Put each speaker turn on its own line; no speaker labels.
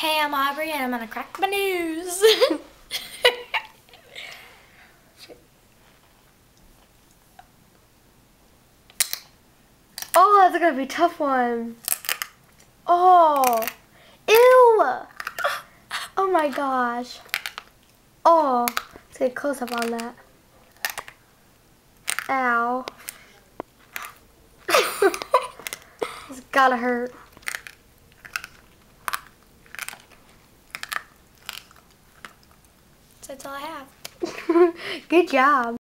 Hey, I'm Aubrey and I'm gonna crack my news.
Oh, that's gonna be a tough one. Oh, ew. Oh my gosh. Oh, let's get a close up on that. Ow. It's gotta hurt.
So that's all I have.
Good job.